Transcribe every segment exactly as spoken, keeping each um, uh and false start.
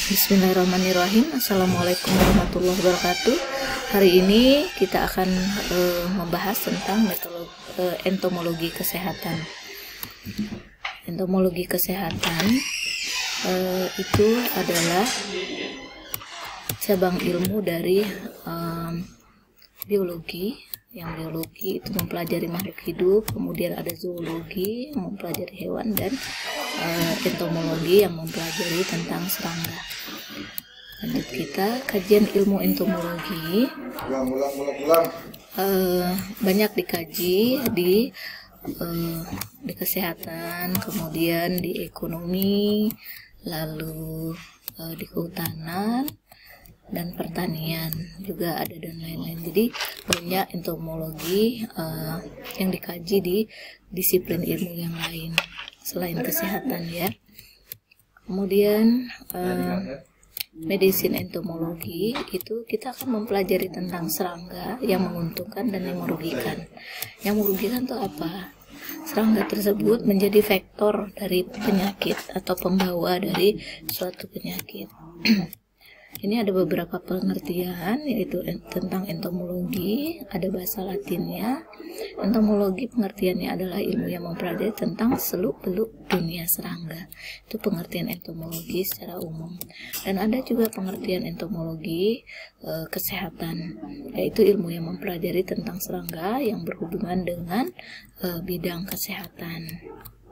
Bismillahirrahmanirrahim. Assalamualaikum warahmatullahi wabarakatuh. Hari ini kita akan uh, membahas tentang metodologi, uh, entomologi kesehatan. Entomologi kesehatan uh, itu adalah cabang ilmu dari um, biologi. Yang biologi itu mempelajari makhluk hidup, kemudian ada zoologi yang mempelajari hewan, dan uh, entomologi yang mempelajari tentang serangga. Lanjut kita, kajian ilmu entomologi ulang, ulang, ulang, ulang. Uh, banyak dikaji di uh, di kesehatan, kemudian di ekonomi, lalu uh, di kehutanan dan pertanian juga ada, dan lain-lain. Jadi banyak entomologi uh, yang dikaji di disiplin ilmu yang lain selain kesehatan ya. Kemudian uh, medicine entomologi itu kita akan mempelajari tentang serangga yang menguntungkan dan yang merugikan. Yang merugikan itu apa? Serangga tersebut menjadi vektor dari penyakit atau pembawa dari suatu penyakit. Ini ada beberapa pengertian, yaitu tentang entomologi, ada bahasa Latinnya. Entomologi pengertiannya adalah ilmu yang mempelajari tentang seluk-beluk dunia serangga. Itu pengertian entomologi secara umum. Dan ada juga pengertian entomologi e, kesehatan, yaitu ilmu yang mempelajari tentang serangga yang berhubungan dengan e, bidang kesehatan.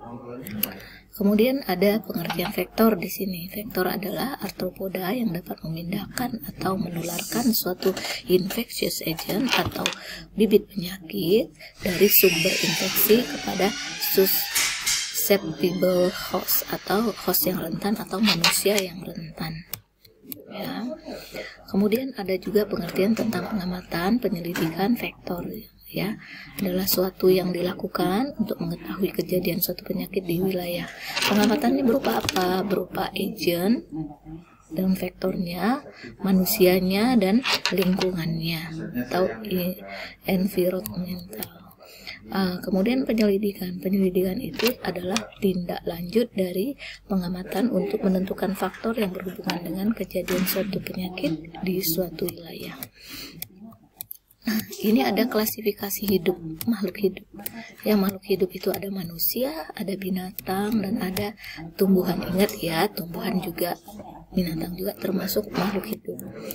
Kemudian ada pengertian vektor di sini. Vektor adalah arthropoda yang dapat memindahkan atau menularkan suatu infectious agent atau bibit penyakit dari sumber infeksi kepada susceptible host atau host yang rentan atau manusia yang rentan. Ya. Kemudian ada juga pengertian tentang pengamatan penyelidikan vektor. Ya, adalah suatu yang dilakukan untuk mengetahui kejadian suatu penyakit di wilayah. Pengamatan ini berupa apa? Berupa agent dan vektornya, manusianya, dan lingkungannya atau environmental. Uh, kemudian penyelidikan. Penyelidikan itu adalah tindak lanjut dari pengamatan untuk menentukan faktor yang berhubungan dengan kejadian suatu penyakit di suatu wilayah. Nah, ini ada klasifikasi hidup, makhluk hidup. Yang makhluk hidup itu ada manusia, ada binatang, dan ada tumbuhan. Ingat ya, tumbuhan juga, binatang juga termasuk makhluk hidup.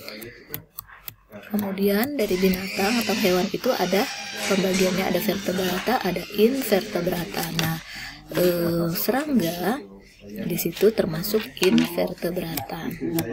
Kemudian dari binatang atau hewan itu ada pembagiannya, ada vertebrata, ada invertebrata. Nah, eh, serangga di situ termasuk invertebrata.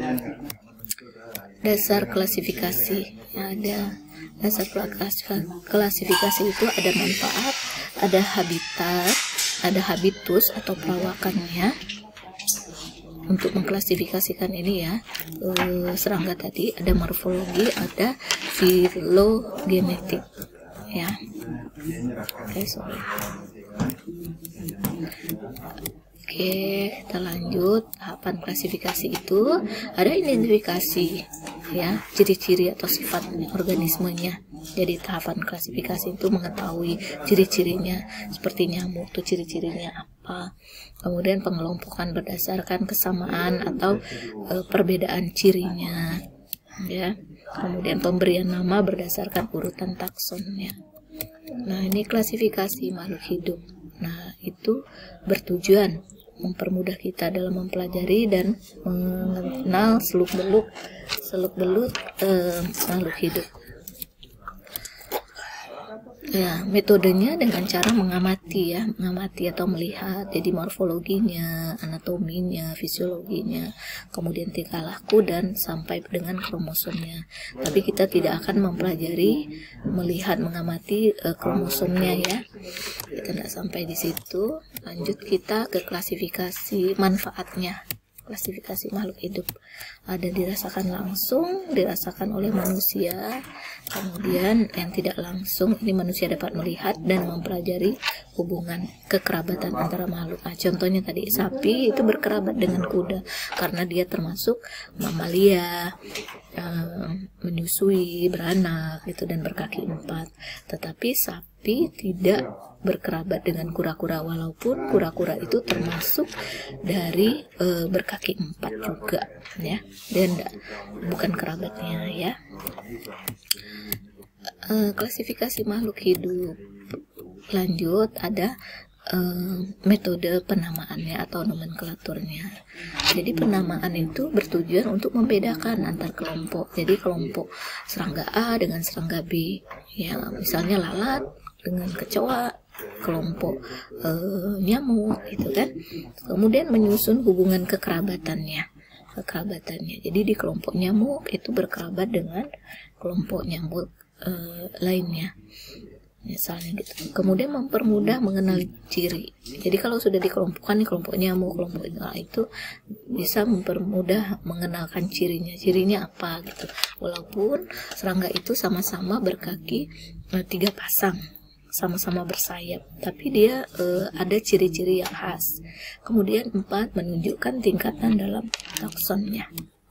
Dasar klasifikasi ada. Dasar klasifikasi itu ada manfaat, ada habitat, ada habitus atau perawakannya. Untuk mengklasifikasikan ini ya, eh, serangga tadi ada morfologi, ada filogenetik. Ya, oke, okay, sorry. Oke, kita lanjut. Tahapan klasifikasi itu ada identifikasi, ya, ciri-ciri atau sifat organismenya. Jadi tahapan klasifikasi itu mengetahui ciri-cirinya, seperti nyamuk itu ciri-cirinya apa. Kemudian pengelompokan berdasarkan kesamaan atau e, perbedaan cirinya, ya. Kemudian pemberian nama berdasarkan urutan taksonnya. Nah, ini klasifikasi makhluk hidup. Nah, itu bertujuan mempermudah kita dalam mempelajari dan mengenal seluk-beluk seluk-beluk eh, makhluk hidup. Ya, metodenya dengan cara mengamati ya, mengamati atau melihat. Jadi morfologinya, anatominya, fisiologinya, kemudian tingkah laku dan sampai dengan kromosomnya. Tapi kita tidak akan mempelajari melihat mengamati uh, kromosomnya ya. Kita tidak sampai di situ. Lanjut kita ke klasifikasi manfaatnya. Klasifikasi makhluk hidup ada dirasakan langsung, dirasakan oleh manusia, kemudian yang tidak langsung ini manusia dapat melihat dan mempelajari hubungan kekerabatan antara makhluk. Nah, contohnya tadi sapi itu berkerabat dengan kuda karena dia termasuk mamalia, eh, menyusui, beranak gitu, dan berkaki empat. Tetapi sapi tapi tidak berkerabat dengan kura-kura, walaupun kura-kura itu termasuk dari e, berkaki empat juga ya, dan bukan kerabatnya ya. E, klasifikasi makhluk hidup lanjut, ada e, metode penamaannya atau nomenklaturnya. Jadi penamaan itu bertujuan untuk membedakan antar kelompok. Jadi kelompok serangga A dengan serangga B ya, misalnya lalat dengan kecoa, kelompok e, nyamuk gitu kan. Kemudian menyusun hubungan kekerabatannya kekerabatannya jadi di kelompok nyamuk itu berkerabat dengan kelompok nyamuk e, lainnya misalnya gitu. Kemudian mempermudah mengenal ciri. Jadi kalau sudah dikelompokkan nih kelompok nyamuk, kelompok itu bisa mempermudah mengenalkan cirinya cirinya apa gitu, walaupun serangga itu sama-sama berkaki e, tiga pasang, sama-sama bersayap, tapi dia e, ada ciri-ciri yang khas. Kemudian empat, menunjukkan tingkatan dalam taksonnya.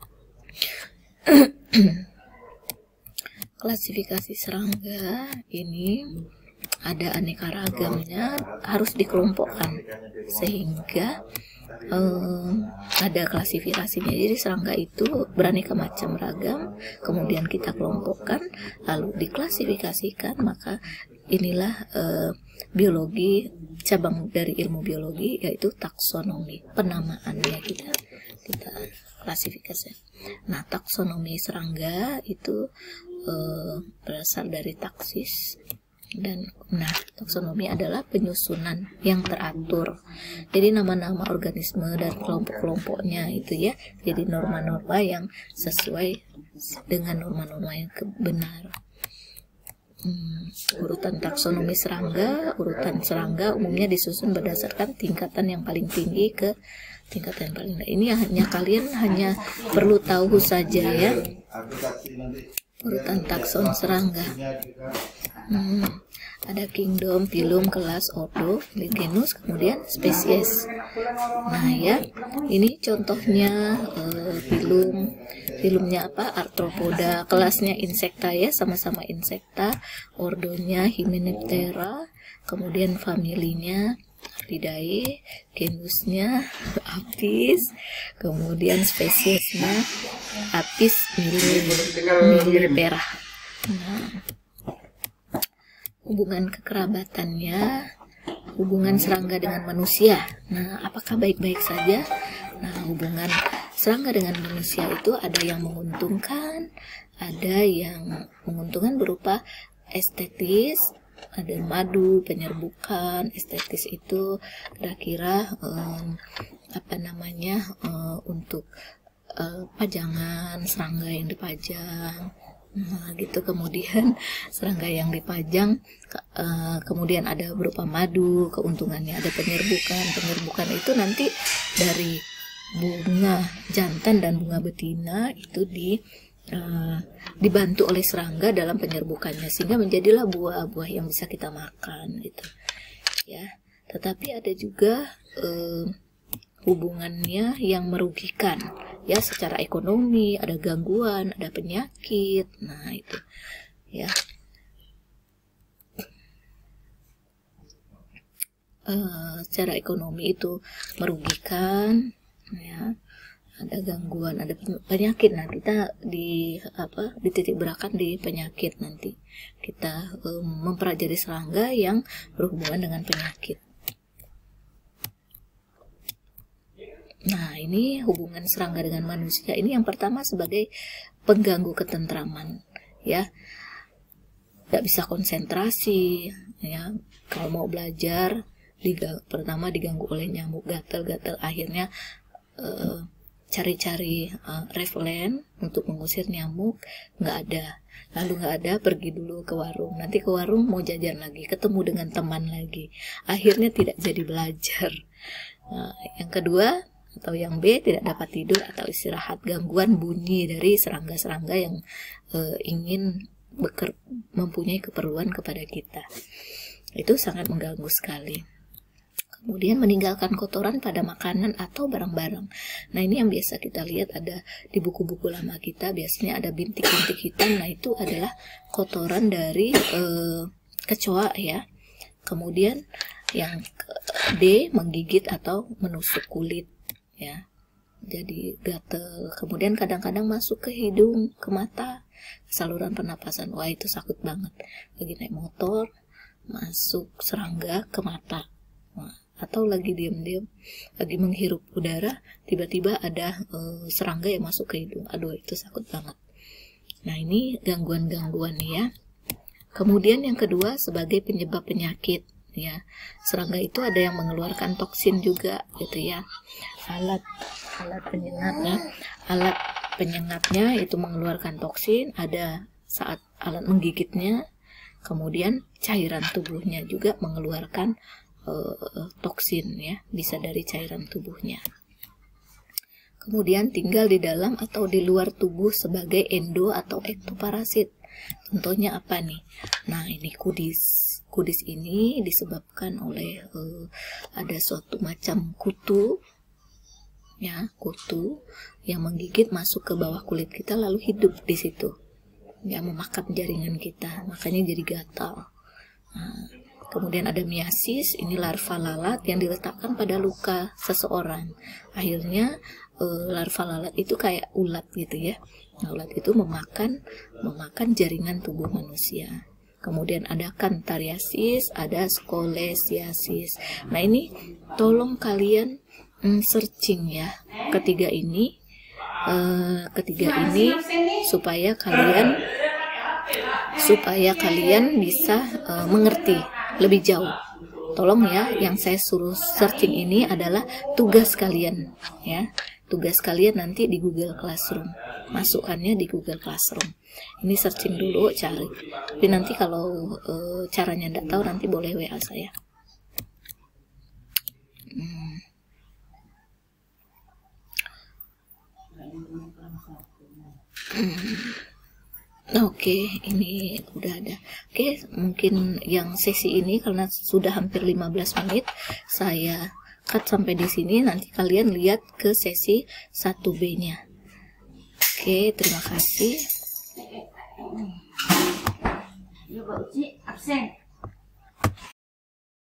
Klasifikasi serangga ini ada aneka ragamnya, harus dikelompokkan sehingga Um, ada klasifikasinya. Jadi serangga itu beraneka macam ragam, kemudian kita kelompokkan, lalu diklasifikasikan. Maka inilah uh, biologi, cabang dari ilmu biologi, yaitu taksonomi, penamaannya kita kita klasifikasi. Nah, taksonomi serangga itu uh, berasal dari taksis. Dan nah, taksonomi adalah penyusunan yang teratur. Jadi nama-nama organisme dan kelompok-kelompoknya itu ya, jadi norma-norma yang sesuai dengan norma-norma yang benar. Hmm, urutan taksonomi serangga, urutan serangga umumnya disusun berdasarkan tingkatan yang paling tinggi ke tingkatan yang paling rendah. Ini hanya kalian hanya perlu tahu saja ya. Urutan takson serangga. Hmm, ada kingdom, phylum, kelas, ordo, genus, kemudian spesies. Nah ya, ini contohnya uh, phylum. Phylumnya apa? Arthropoda. Kelasnya insekta ya, sama-sama insekta. Ordonya Hymenoptera. Kemudian familinya Apidae, genusnya Apis, kemudian spesiesnya Apis millipera. Nah, hubungan kekerabatannya, hubungan serangga dengan manusia. Nah, apakah baik-baik saja? Nah, hubungan serangga dengan manusia itu ada yang menguntungkan, ada yang menguntungkan berupa estetis, ada madu, penyerbukan. Estetis itu kira-kira um, apa namanya um, untuk uh, pajangan serangga yang dipajang. Nah, gitu. Kemudian serangga yang dipajang uh, kemudian ada berupa madu, keuntungannya ada penyerbukan. Penyerbukan itu nanti dari bunga jantan dan bunga betina itu di Uh, dibantu oleh serangga dalam penyerbukannya, sehingga menjadilah buah-buah yang bisa kita makan gitu ya. Tetapi ada juga uh, hubungannya yang merugikan ya, secara ekonomi, ada gangguan, ada penyakit. Nah itu ya, uh, secara ekonomi itu merugikan ya, ada gangguan, ada penyakit. Nah, kita di apa dititik beratkan di penyakit. Nanti kita um, mempelajari serangga yang berhubungan dengan penyakit. Nah, ini hubungan serangga dengan manusia. Ini yang pertama sebagai pengganggu ketentraman, ya. Tidak bisa konsentrasi, ya. Kalau mau belajar, diga pertama diganggu oleh nyamuk, gatal-gatal, akhirnya uh, cari-cari uh, reflen untuk mengusir nyamuk, nggak ada. Lalu nggak ada, pergi dulu ke warung. Nanti ke warung mau jajan lagi, ketemu dengan teman lagi. Akhirnya tidak jadi belajar. Nah, yang kedua atau yang B, tidak dapat tidur atau istirahat, gangguan bunyi dari serangga-serangga yang uh, ingin beker mempunyai keperluan kepada kita. Itu sangat mengganggu sekali. Kemudian meninggalkan kotoran pada makanan atau barang-barang. Nah, ini yang biasa kita lihat ada di buku-buku lama kita, biasanya ada bintik-bintik hitam. Nah, itu adalah kotoran dari eh, kecoa ya. Kemudian yang D, menggigit atau menusuk kulit ya, jadi gatel. Kemudian kadang-kadang masuk ke hidung, ke mata, saluran pernapasan. Wah, itu sakit banget. Lagi naik motor masuk serangga ke mata. Wah, atau lagi diam-diam lagi menghirup udara, tiba-tiba ada uh, serangga yang masuk ke hidung. Aduh, itu sakit banget. Nah, ini gangguan-gangguan ya. Kemudian yang kedua sebagai penyebab penyakit ya. Serangga itu ada yang mengeluarkan toksin juga gitu ya. Alat alat penyengatnya, alat penyengatnya itu mengeluarkan toksin, ada saat alat menggigitnya. Kemudian cairan tubuhnya juga mengeluarkan uh, toksin ya, bisa dari cairan tubuhnya. Kemudian tinggal di dalam atau di luar tubuh sebagai endo atau ektoparasit. Contohnya apa nih? Nah, ini kudis. Kudis ini disebabkan oleh uh, ada suatu macam kutu, ya, kutu yang menggigit masuk ke bawah kulit kita lalu hidup di situ, ya, memakan jaringan kita, makanya jadi gatal. Nah, kemudian ada miasis, ini larva lalat yang diletakkan pada luka seseorang. Akhirnya uh, larva lalat itu kayak ulat gitu ya. Nah, ulat itu memakan memakan jaringan tubuh manusia. Kemudian ada kantariasis, ada skolesiasis. Nah, ini tolong kalian mm, searching ya ketiga ini, uh, ketiga ini supaya kalian supaya kalian bisa uh, mengerti lebih jauh. Tolong ya, yang saya suruh searching ini adalah tugas kalian ya. Tugas kalian nanti di Google Classroom. Masukkannya di Google Classroom. Ini searching dulu, cari. Tapi nanti kalau e, caranya tidak tahu, nanti boleh W A saya. Hmm. Hmm. Oke, okay, ini udah ada. Oke, okay, mungkin yang sesi ini karena sudah hampir lima belas menit, saya cut sampai di sini. Nanti kalian lihat ke sesi satu B-nya. Oke, terima kasih.